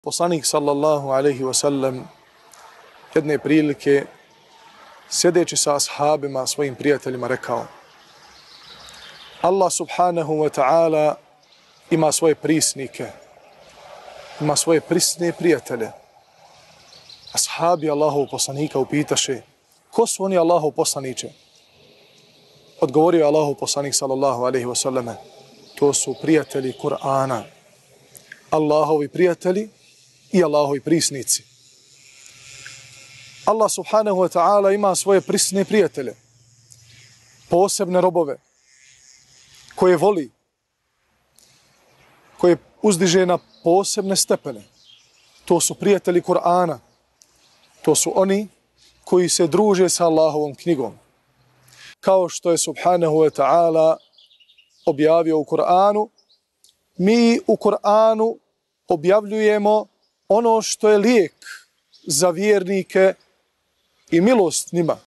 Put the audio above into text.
Poslanik sallallahu alaihi wasallam jedne prilike sjedeći sa ashabima, svojim prijateljima, rekao: Allah subhanahu wa ta'ala ima svoje prisnike, ima svoje prisne prijatelje. Ashabi Allahov poslanika upitaše: ko su oni Allahov poslaniče? Odgovorio Allahov poslanik sallallahu alaihi wasallam: to su prijatelji Kur'ana, Allahovi prijatelji i Allahovi prisnici. Allah subhanahu wa ta'ala ima svoje prisne prijatelje, posebne robove, koje voli, koje uzdiže na posebne stepene. To su prijatelji Kur'ana. To su oni koji se druže sa Allahovom knjigom. Kao što je subhanahu wa ta'ala objavio u Kur'anu, mi u Kur'anu objavljujemo ono što je lijek za vjernike i milost njima.